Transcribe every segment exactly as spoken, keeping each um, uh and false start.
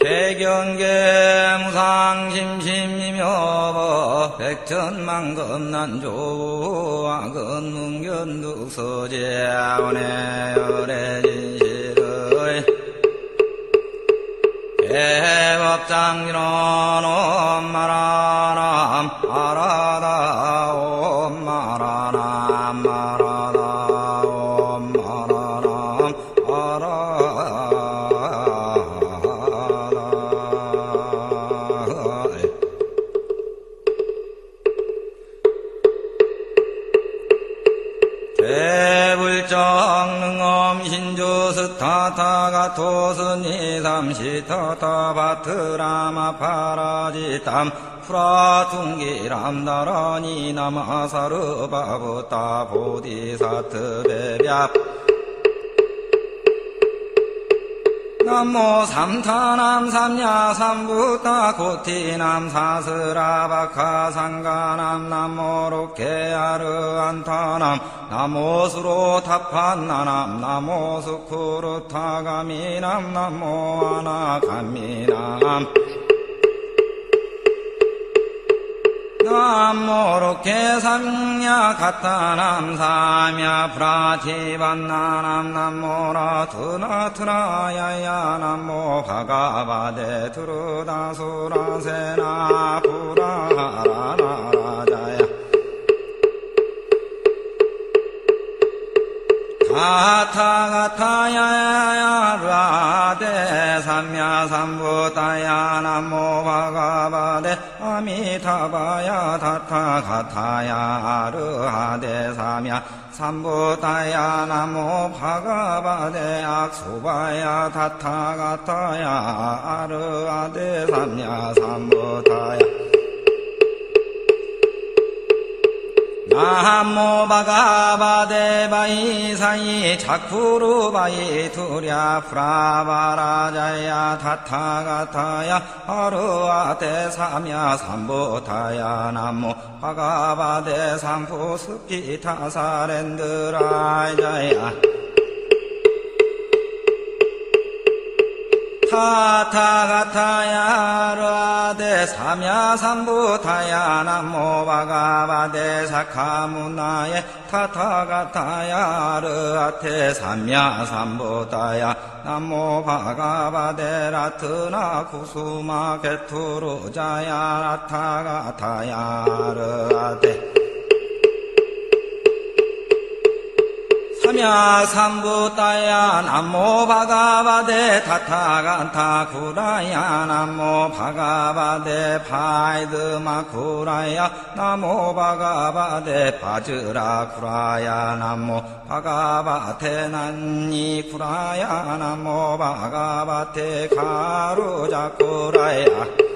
대경계 무상심심이묘 백천만금난조 악은문견득서제원의 열애진실의 대법장진원 엄마라남 아라다 엄마라남 아라다 엄마라남 아라다 대불정능엄 신조스타타가토스니삼시타타바트라마 파라지탐 프라퉁기람다라니 나마사르바부타 보디사트베벽 남모 삼타남 삼야 삼부타 고티남 사스라바카 상가남 남모 로케아르 안타남 남모 수로 타판나남 남모 수쿠르 타가미남 남모 아나가미남 남모 로케 삼야 가타남 사야 프라티반나남 남모 라트나트라야야 남모 바가바데 두르다수라세나 부라라라라자야 가타가타야야 라데 삼야 삼부타야 남모 바가바데 아미타바야 타타가타야 아르하데 삼야 삼부타야 남모 바가바데 악수바야 타타가타야 아르하데 삼야 삼부타야 남모 바가바데 바이사이 자쿠르바이 두랴 프라바라자야 타타가타야 아르아테 삼야 삼부타야 남모 바가바데 삼푸스키타사렌드라자야 타타가타야 라데 삼야 삼부타야 남모 바가바데 사카무나에 타타가타야 르아테 삼야 삼부타야 남모 바가바데 라트나 구수마 게투루자야 라타가타야 르아테 삼야 삼부타야 남모 바가바데 타타간타 구라야 남모 바가바데 파이드마 구라야 남모 바가바데 바즈라 구라야 남모 바가바테 난니 구라야 남모 바가바테 가루자 구라야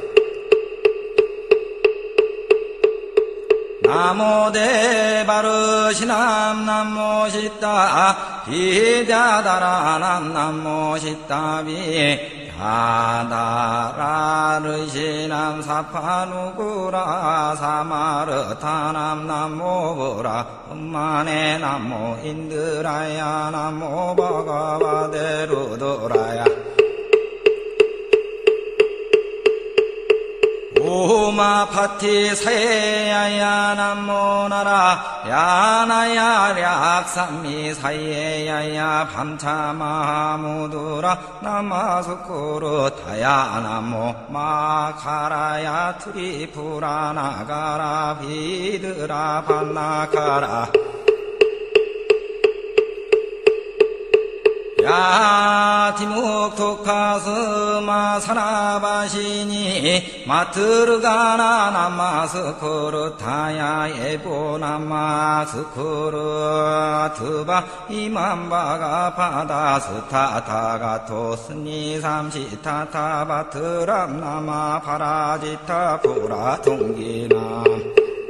나모 대바르시남 남모 시타 비자다라남 남모 시타비 야다라르시남 사파누구라 사마르타남 남모부라 엄마네 남모 인드라야 남모 바가바데루도라야 오마파티 사예야야 남모나라 야나야 략삼미 사예야야 밤차마무두라 나마수쿠르 타야 남모 마카라야 트리푸라 나가라 비드라 반나카라 야티묵토카스마 사나바시니 마트르가나 나마스쿠르타야 에보나마스쿠르 트바 이만바가 바다스타타가토스니 삼시타타바트람 나마 파라지타 부라통기남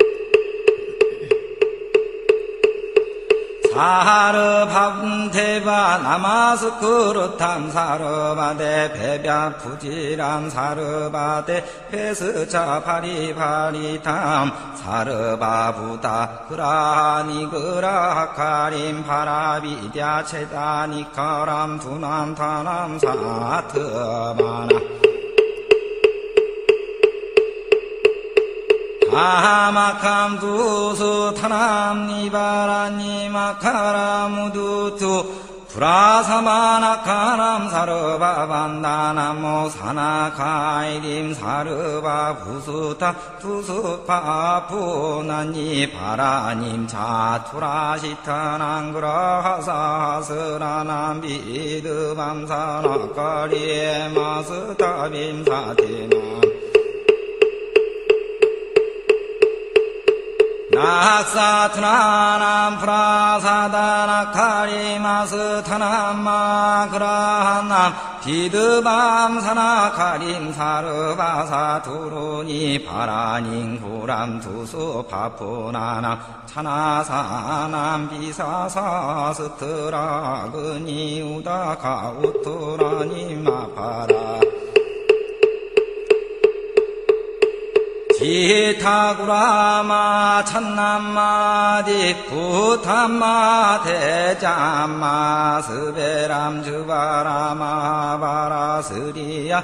사르밤테바 나마스쿠르탐 사르바데 베벼 푸지람 사르바데 페스차 파리파리탐 사르바부다 그라니 그라하카림 파라비디아 체다니카람 두남 타남 사트마나 아마캄 두수 타남 니바라니 마카라 무두투 브라사마나카남 사르바반다나모 사나카이림 사르바 부수타 투수파 푸나니 바라님 자투라시타난그라하사스라남 비드밤사나카리에 마스타빔사티나 낙사트나남 프라사다나카리마스타남마그라한남 비드밤사나카림 사르바사투루니 바라닝 구람 두수파푸나남 차나사남 비사사스트라그니 우다카우투라니 마파라 지타구라마 찬남마디 부탐마 대잠마 스베람 주바라마 바라스리야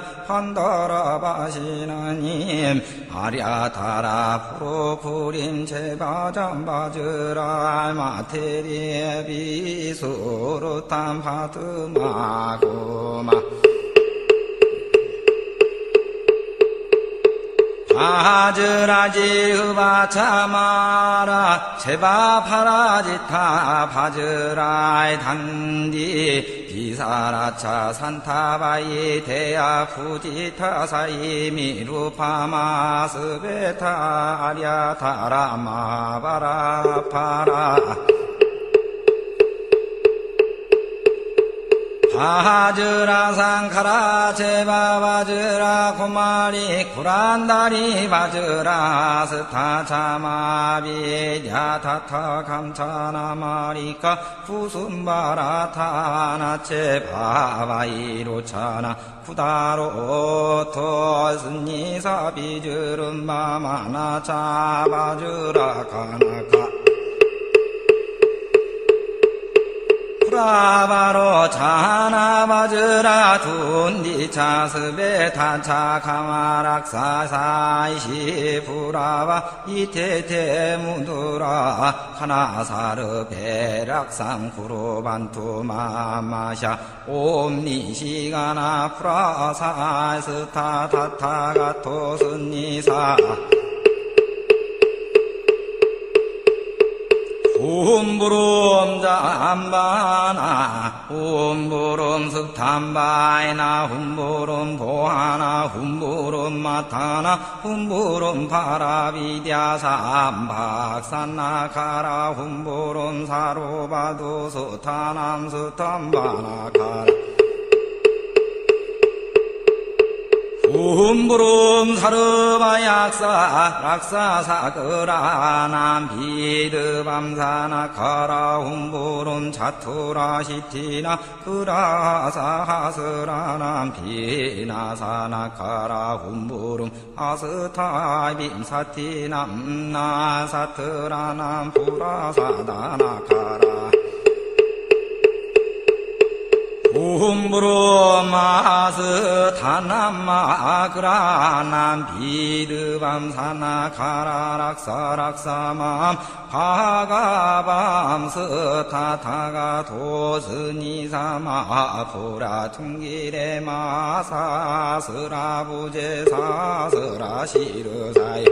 판더라바시나님 아랴타라 프로쿠림 제바잠바즈라 마테리에 비수루탐 파트마고마 바즈라지 흡아차마라 제바파라지타 바즈라이 단디 비사라차 산타바이 대야 푸지타사이 미루파마스베타 아랴타라마바라파라 바즈라 상카라 제바바즈라 고마리 구란다리 바즈라 스타차마비 야타타 감차나마리카 푸순바라타나체 바바이로차나 쿠다로 토스니사 비즈름바마나 차바즈라 카나카 프라바로 차나바즈라 둔디차스베 타차카마락사사이시 프라바 이테테 무두라 하나사르 베락상 구로반투마마샤 옴니시가나 프라사스타타타가토스니사 훔부름 잠바나 훔부름 습탐바이나 훔부름 보하나 훔부름 마타나 훔부름 파라비디아삼박산나카라 훔부름 사로바도 스타남 스탐바나카라 훔부름 사르바약사 락사사그라남 비드밤사나카라 훔부름 자투라시티나 그라사하스라남 비나사나카라 훔부름 아스타빔사티남 나사트라남 puра사다나카라 훔부름 아스타남마그라남 비드밤사나카라락사락사맘 바가밤스타타가 도스니사마 pu라퉁기레 마사스라부제사스라시르사이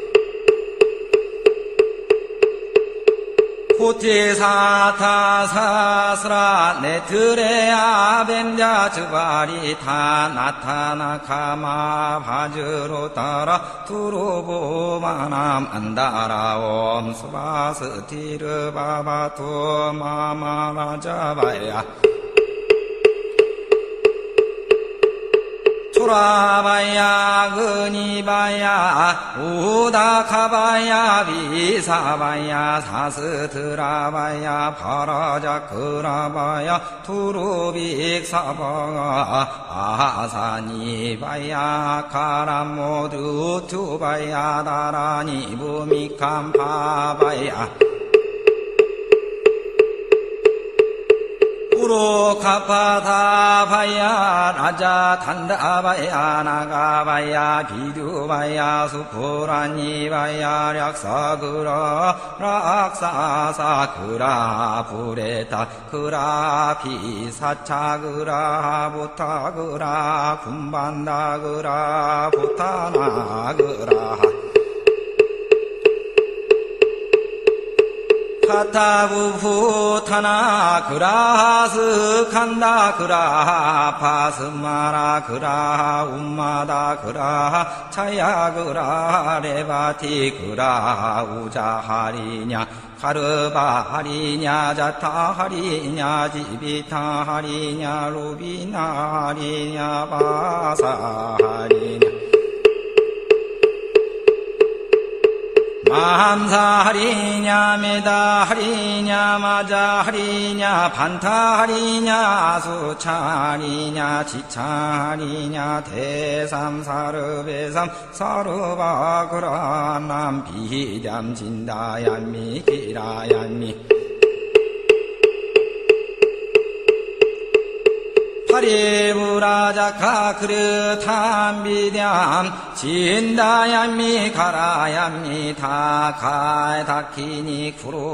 후티사타사스라 네트레아 뱀자 즈바리타 나타나카마 바즈로 따라 투루보마남 안다라옴 수바스티르바바투 마마라자바야 초라바야 근이바야 우다카바야 비사바야 사스드라바야 파라자크라바야 투루빅사바가 아사니바야 카라모두 투바야 다라니 부미캄파바야 구로 카파다 바야 라자 단다 바야 나가 바야 비두 바야 수푸라니 바야 략사 그라 락사사 그라 부레타 그라 비사차 그라 부타 그라 군반다 그라 부타나 그라 카타부푸타나 그라스 칸다 그라 파스마라 그라 움마다 그라 차야 그라 레바티 그라 우자하리냐 카르바하리냐 자타하리냐 지비타하리냐 루비나하리냐 바사하리냐 마함사하리냐 메다하리냐 마자하리냐 반타하리냐 수차하리냐 지차하리냐 대삼사르배삼 사르바그라남 비잠진다얀미 기라얀미 파리부라자카 그릇함비담 진다얀미 가라얀미 다카에 다키니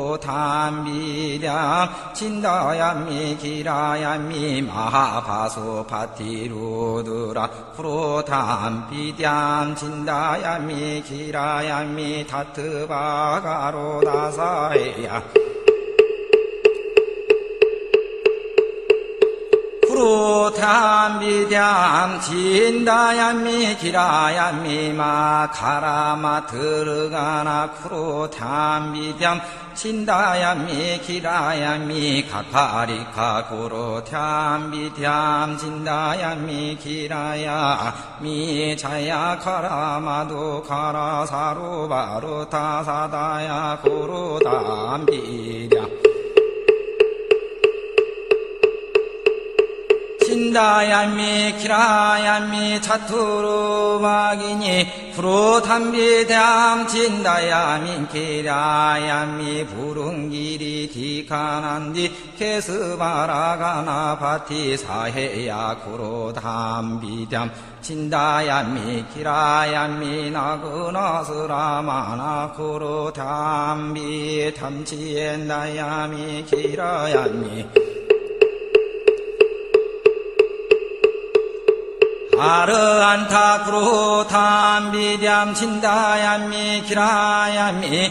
쿠로탐비담 진다얀미 기라얀미 마하바소 파티루드라 쿠로탐비담 진다얀미 기라얀미 타트바가로다사에야 쿠로탐비담 진다얀미 기라얀미 마카라마 들어가나 쿠로탐비담 진다얀미 기라얀미 가파리카 쿠로탐비담 진다얀미 기라야미 자야 카라마도 카라사루바루 타사다야 쿠로탐비담 진다얀미 기라얀미 차투루마기니 프로탐비담 진다얀미 기라얀미 부릉기리 디카난디 케스바라가나 파티 사해야 쿠로탐비담 진다얀미 기라얀미 나그나스라마나 쿠로탐비 탐치엔다얀미 기라얀미 아르안타 쿠로탐비담 진다얀미 기라얀미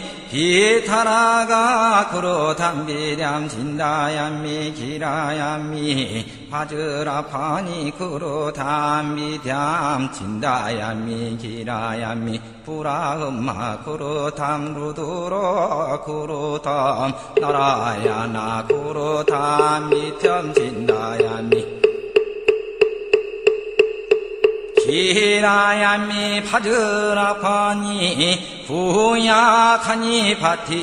비타라가 쿠로탐비담 진다얀미 기라얀미 바즈라파니 쿠로탐비담 진다얀미 기라얀미 부라흠마 쿠로탐 루두로 쿠로탐 나라야나 쿠로탐비담 진다얀미 기라얀미 파즈라파니 후야카니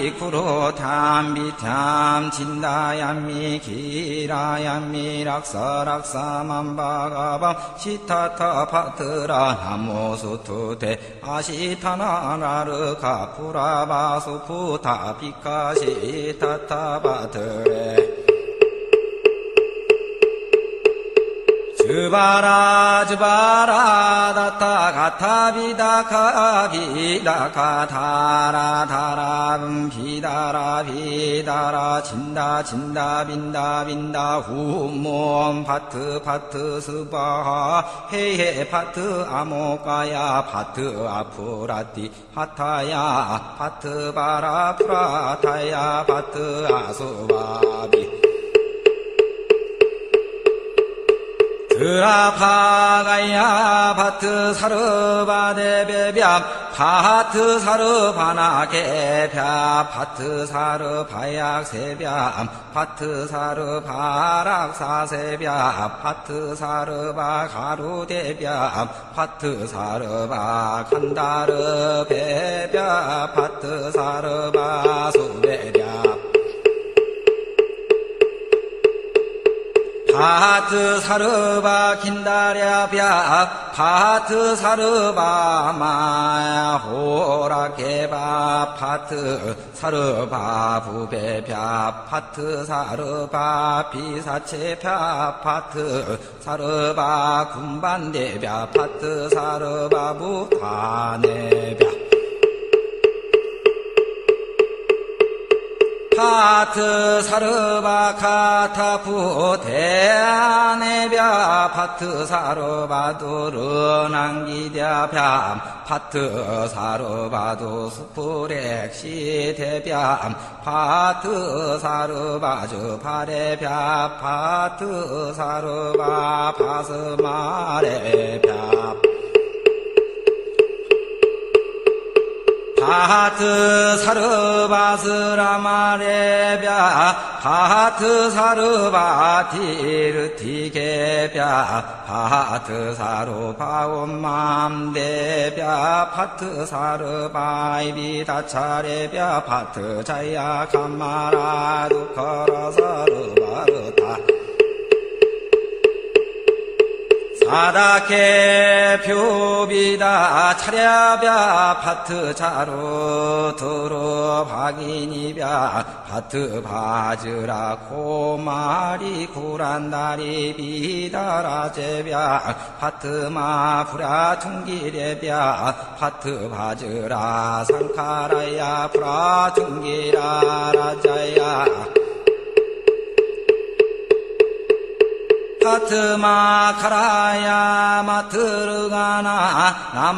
파티쿠로탐비탐 진다얀미 기라얀미 락사락사만바가밤 시타타 파트라 나모수투테 아시타나나르카 pu라바수푸타 비카시타타 파트레 즈바라 즈바라 다타 가타비다 카비다 카타라 다라 비다라 비다라 진다 진다 빈다 빈다 후몬 파트 파트 스바하 헤헤 파트 아모가야 파트 아프라티 하타야 파트 바라 프라타야 파트 아수바비 드라파가야 파트 사르바데베비암 파트 사르바나게뱵 파트 사르바약세비암 파트 사르바락사세비암 파트 사르바가루데비암 파트 사르바간다르베비암 파트 사르바수베비암 파트 사르바 긴다랴비아 파트 사르바 마호라 사르바 개바 파트 사르바 부배펴 파트 사르바 비사체펴 파트 사르바 군반대벼 파트 사르바 부타네벼 파트 사르바 카타푸 대안해벼 파트 사르바 두르난기뎌 뺨 파트 사르바 두스프렉시 대뺨 파트 사르바 주파레벼 파트 사르바 파스마레벼 파트 사르바 스라마레벼 파트 사르바 티르티게벼 파트 사르바 온맘대벼 파트 사르바 이비다차레벼 파트 자야 감마라 두커라 사르바르타 사다케 표비다 차랴벼 파트 차로 도로 박인이벼 파트 바즈라 코마리 구란다리 비다라제벼 파트 마프라 퉁기레벼 파트 바즈라 상카라야 프라 퉁기라 라자야 파트마 카라야 마트르가나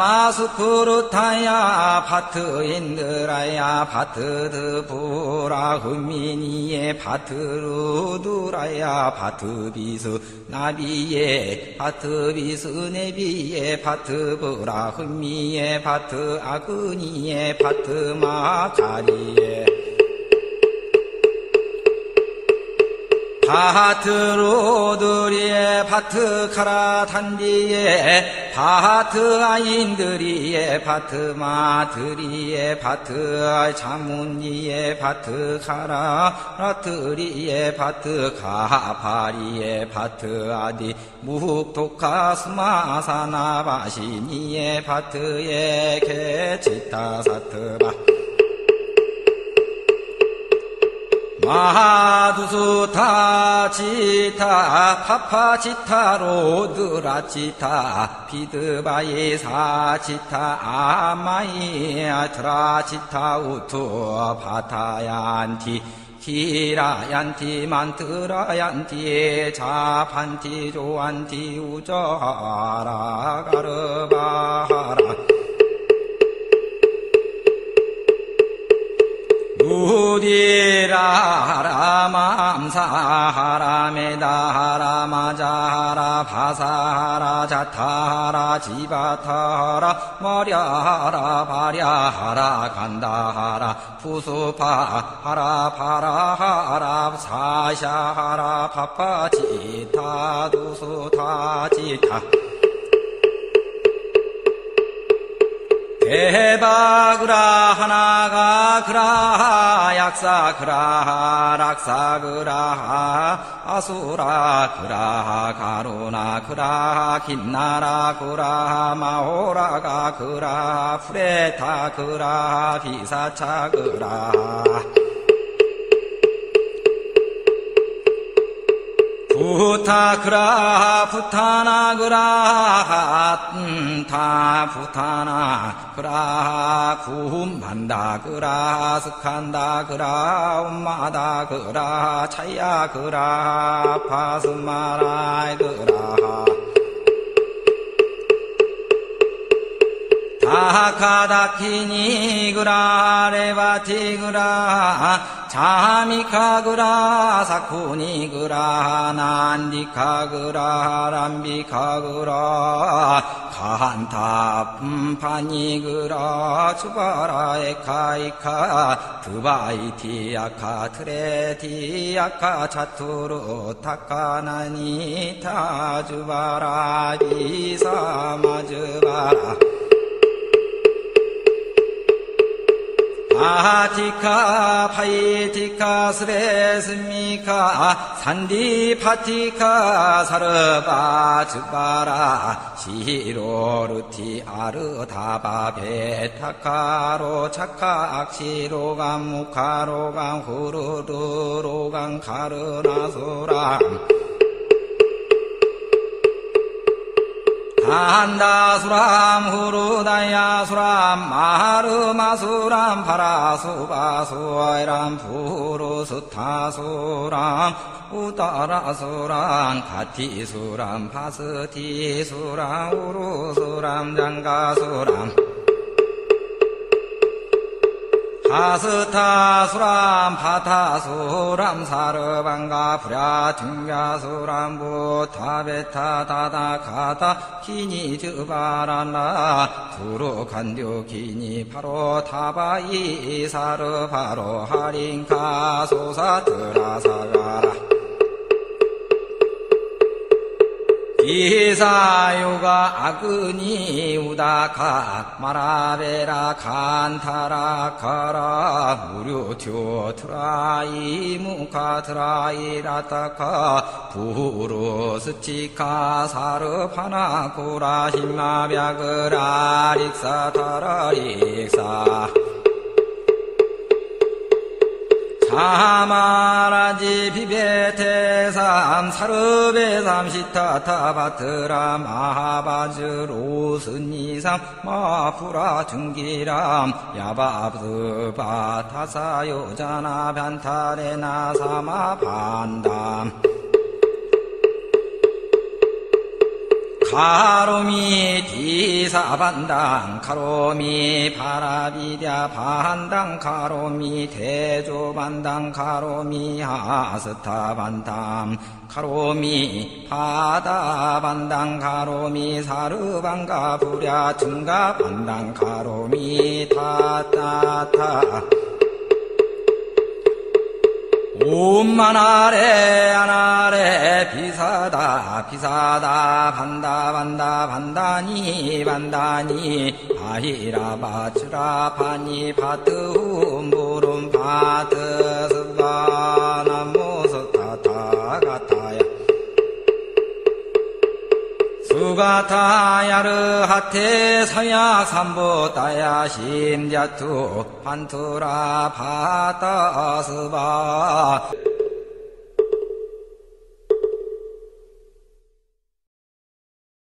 나마스쿠르타야 파트인드라야 파트드부라 흠미니에 파트루두라야 파트비스 나비에 파트비스 네비에 파트브라 흠미에 파트 아그니에 파트마카리에 파트로드리에 파트 카라 탄디에 파트 아인드리에 파트 마드리에 파트 자문니에 파트 카라 라트리에 파트 가파리에 파트 아디 무흑토카 스마사나바시니에 파트에 개치타 사트바 마하두수타 지타 파파지타 로드라지타 피드바이사 지타 아마이 아트라지타 우투 파타얀티 키라얀티 만트라얀티 자판티 조안티 우저하라 가르바하라 우디라하라 맘사하라 메다하라 마자하라 바사하라 자타하라 지바타하라 머랴하라 바랴하라 간다하라 푸수파하라 파라하라 사샤하라 파파지타 두수타지타 대바그라 하나가 그라 약사 그라 락사 그라 아수라 그라 가루나 그라 김나라 그라 마호라가 그라 프레타 그라 비사차 그라 부타그라 부타나그라 타 부타나 그라 구만다 그라 스칸다 그라 엄마다 그라 차야 그라 파스마라이 그라 다카다키니 그라 레바티 그라 자미카 그라 사쿠니 그라 난디카 그라 람비카 그라 가한타 품파니 그라 주바라 에카이카 드바이티 아카 트레티 아카 차투루 타카나니 타주바라 이사마주바라 아티카 파이티카 스레스미카 산디파티카 사르바 즈바라 시로르티 아르다바 베타카로 차카 악시로감 무카로감 후르르로감 카르나소람 한다수람 후루다야수람 마르마수람 파라수바수아이람 푸르스타수람 우따라수람 가티수람 파스티수람 우루수람 장가수람 하스타수람 파타수람 사르방가 불야등야수람 부타베타다다 가다 기니즈바라나 두루간듀 기니 바로 타바이 사르 바로 하링카 소사드라사가라 이사요가 아그니 우다카 마라베라 칸타라 카라 무류튜 트라이 무카 트라이 라타카 부루스치카 사르파나 고라 힘마비아그라 릭사 타라 릭사 사마라지 비베테삼 사르베삼 시타타바트라 마하바즈 로스니삼 마푸라 등기람 야바브바 타사요자나 반타레나 사마반담 카로미 디사반당 카로미 파라비랴 반당 카로미 대조반당 카로미 하스타반담 카로미 바다반당 카로미 사르반가 부랴 등가반당 카로미 타타타 옴마나레 아나레 비사다 비사다 반다 반다 반다니 반다니 아히라 바츠라 파니 바트 훔부름 바트 스바 나모스 타타 가타야 수가타야르 하테 사야 삼보따야 심자투 판투라 바타스바